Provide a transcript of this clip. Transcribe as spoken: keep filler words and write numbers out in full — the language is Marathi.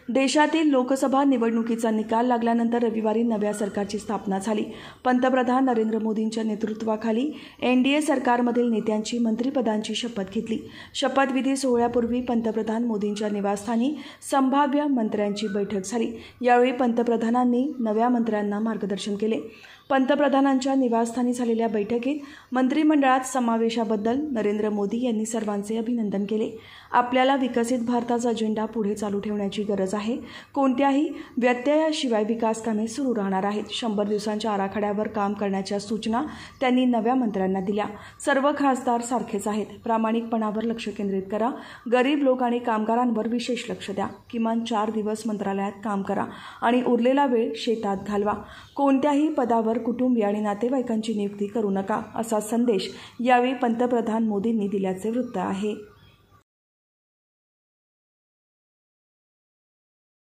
देशातील लोकसभा निवडणुकीचा निकाल लागल्यानंतर रविवारी नव्या सरकारची स्थापना झाली। पंतप्रधान नरेंद्र मोदींच्या नेतृत्वाखाली एनडीए सरकारमधील नेत्यांची मंत्रिपदांची शपथ घेतली। शपथविधी सोहळ्यापूर्वी पंतप्रधान मोदींच्या निवासस्थानी संभाव्य मंत्र्यांची बैठक झाली। यावेळी पंतप्रधानांनी नव्या मंत्र्यांना मार्गदर्शन केले। पंतप्रधानांच्या निवासस्थानी झालेल्या बैठकीत मंत्रिमंडळात समावेशाबद्दल नरेंद्र मोदी यांनी सर्वांचे अभिनंदन केले। आपल्याला विकसित भारताचा अजेंडा पुढे चालू ठेवण्याची गरज आहे। कोणत्याही व्यत्ययाशिवाय विकास कामे सुरू राहणार आहेत। शंभर दिवसांच्या आराखड्यावर काम करण्याच्या सूचना त्यांनी नव्या मंत्र्यांना दिल्या। सर्व खासदार सारखेच आहेत। प्रामाणिकपणावर लक्ष केंद्रित करा। गरीब लोक आणि कामगारांवर विशेष लक्ष द्या। किमान चार दिवस मंत्रालयात काम करा आणि उरलेला वेळ शेतात घालवा। कोणत्याही पदावर कुटुंबीय आणि नातेवाईकांची नियुक्ती करू नका, असा संदेश यावेळी पंतप्रधान मोदींनी दिल्याचे वृत्त आहे।